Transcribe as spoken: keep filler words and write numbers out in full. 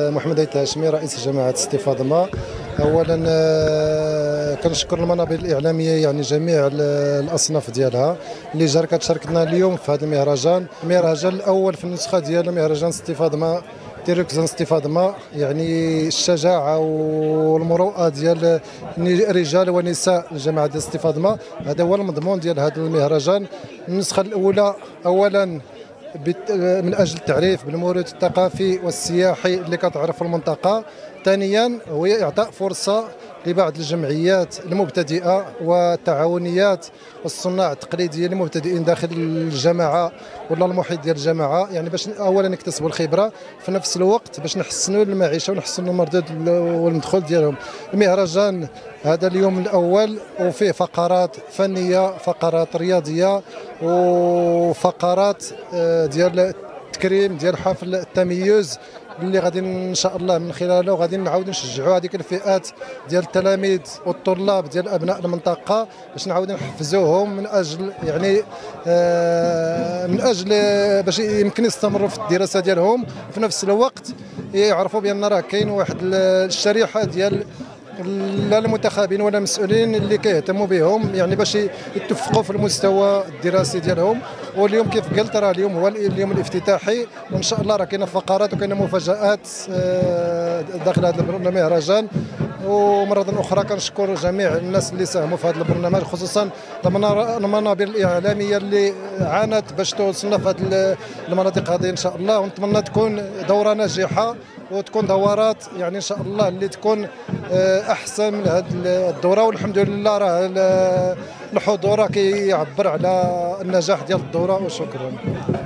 محمد عيد هاشمي رئيس جماعة سيتي فاطمة. اولا آه، كنشكر المنابر الاعلاميه، يعني جميع الاصناف ديالها اللي جاركت شاركتنا اليوم في هذا المهرجان. المهرجان الاول في النسخه ديال مهرجان سيتي فاطمه ديريكزون سيتي فاطمه، يعني الشجاعه والمروءه ديال رجال ونساء الجماعه ديال سيتي فاطمه، هذا هو المضمون ديال هذا المهرجان. النسخه الاولى اولا من اجل التعريف بالموروث الثقافي والسياحي اللي كتعرف المنطقه. ثانيا هو اعطاء فرصه لبعض الجمعيات المبتدئه والتعاونيات والصناع التقليديين المبتدئين داخل الجماعه ولا المحيط ديال الجماعه، يعني باش اولا يكتسبوا الخبره، في نفس الوقت باش نحسنوا المعيشه ونحسنوا المردود والمدخول ديالهم. المهرجان هذا اليوم الاول وفيه فقرات فنيه، فقرات رياضيه، وفقرات ديال التكريم ديال حفل التميز اللي غادي ان شاء الله من خلاله غادي نعاودوا نشجعوا هذيك الفئات ديال التلاميذ والطلاب ديال ابناء المنطقه باش نعاودوا نحفزوهم من اجل يعني آه من اجل باش يمكن يستمروا في الدراسه ديالهم، في نفس الوقت يعرفوا بان راه كاين واحد الشريحه ديال لا المنتخبين ولا المسؤولين اللي كيهتموا بهم، يعني باش يتفقوا في المستوى الدراسي ديالهم. واليوم كيف قلت راه اليوم هو اليوم الافتتاحي، وان شاء الله راه كاينه فقرات وكاينه مفاجآت داخل هذا المهرجان. ومرة أخرى كنشكر جميع الناس اللي ساهموا في هذا البرنامج، خصوصا المنابر الإعلامية اللي عانت باش توصلنا في هذه المناطق هذه إن شاء الله. ونتمنى تكون دورة ناجحة وتكون دورات يعني إن شاء الله اللي تكون أحسن من هذه الدورة. والحمد لله راه الحضور كيعبر على النجاح ديال الدورة. وشكرا.